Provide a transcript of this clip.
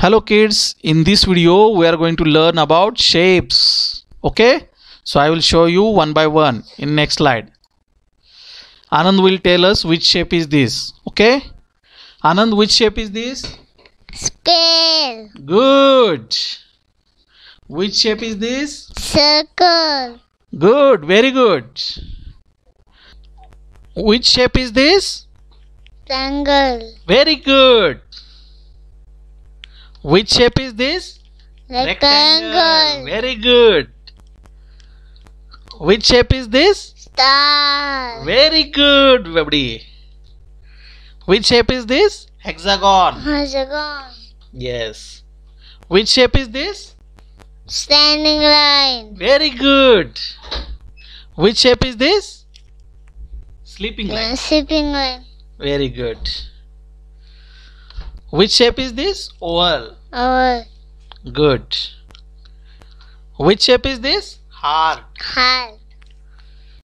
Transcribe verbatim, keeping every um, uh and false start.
Hello kids, in this video we are going to learn about shapes. Okay, so I will show you one by one in next slide. Anand will tell us which shape is this. Okay, Anand, which shape is this? Scale. Good. Which shape is this? Circle. Good, very good. Which shape is this? Triangle. Very good. Which shape is this? Rectangle. Very good. Which shape is this? Star. Very good, everybody. Which shape is this? Hexagon. Hexagon. Yes. Which shape is this? Standing line. Very good. Which shape is this? Sleeping line. Sleeping line. Very good. Which shape is this? Oval. Oval. Good. Which shape is this? Heart. Heart.